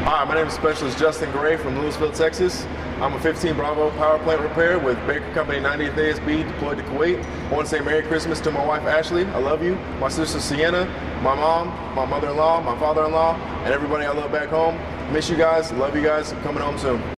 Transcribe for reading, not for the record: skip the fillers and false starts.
Hi, my name is Specialist Justin Gray from Lewisville, Texas. I'm a 15 Bravo power plant repair with Baker Company 90th ASB deployed to Kuwait. I want to say Merry Christmas to my wife Ashley. I love you. My sister Sienna, my mom, my mother-in-law, my father-in-law, and everybody I love back home. Miss you guys. Love you guys. I'm coming home soon.